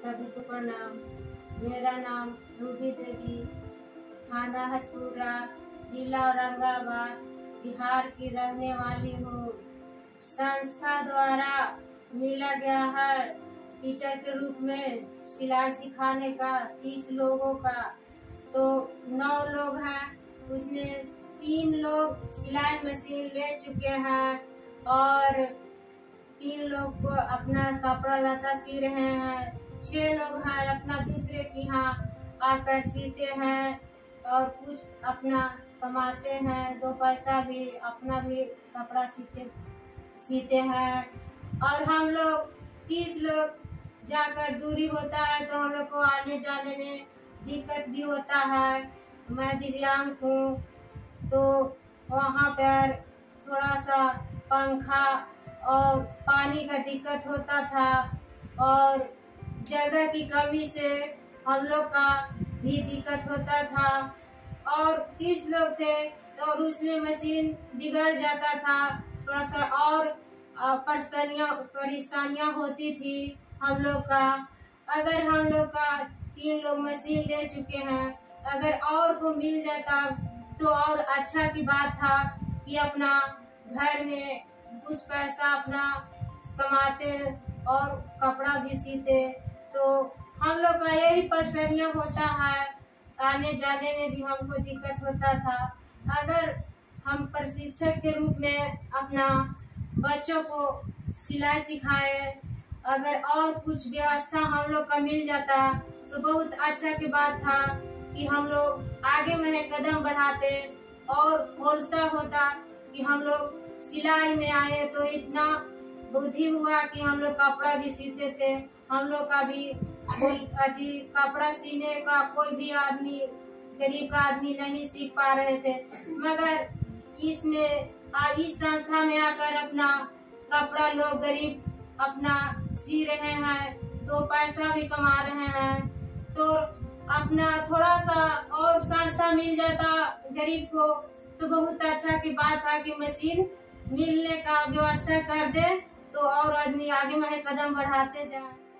सभी को प्रणाम। मेरा नाम रूबी देवी, थाना हसपुरा, जिला औरंगाबाद, बिहार की रहने वाली हूँ। संस्था द्वारा मिला गया है टीचर के रूप में सिलाई सिखाने का 30 लोगों का, तो 9 लोग हैं, उसमें 3 लोग सिलाई मशीन ले चुके हैं और 3 लोग को अपना कपड़ा लता सी रहे हैं। 6 लोग हैं अपना दूसरे के यहाँ आकर सीते हैं और कुछ अपना कमाते हैं, 2 पैसा भी अपना भी कपड़ा सीते हैं। और हम लोग 30 लोग जाकर दूरी होता है तो हम लोग को आने जाने में दिक्कत भी होता है। मैं दिव्यांग हूँ तो वहाँ पर थोड़ा सा पंखा और पानी का दिक्कत होता था और जगह की कमी से हम लोग का भी दिक्कत होता था। और 30 लोग थे तो उसमें मशीन बिगड़ जाता था, थोड़ा सा और परेशानियां होती थी हम लोग का। अगर हम लोग का 3 लोग मशीन ले चुके हैं, अगर और को मिल जाता तो और अच्छा की बात था कि अपना घर में कुछ पैसा अपना कमाते और कपड़ा भी सीते। तो हम लोग का यही परेशानियां होता है, आने जाने में भी हमको दिक्कत होता था। अगर हम प्रशिक्षक के रूप में अपना बच्चों को सिलाई सिखाए, अगर और कुछ व्यवस्था हम लोग का मिल जाता तो बहुत अच्छा की बात था कि हम लोग आगे में कदम बढ़ाते और भरोसा होता कि हम लोग सिलाई में आए तो इतना बुद्धि हुआ कि हम लोग कपड़ा भी सीते थे। हम लोग का भी कपड़ा सीने का कोई भी आदमी, गरीब का आदमी नहीं सीख पा रहे थे, मगर इस संस्था में आकर अपना कपड़ा लोग गरीब अपना सी रहे हैं, 2 पैसा भी कमा रहे हैं। तो अपना थोड़ा सा और संस्था मिल जाता गरीब को तो बहुत अच्छा की बात है कि मशीन मिलने का व्यवस्था कर दे तो और आदमी आगे में कदम बढ़ाते जाए।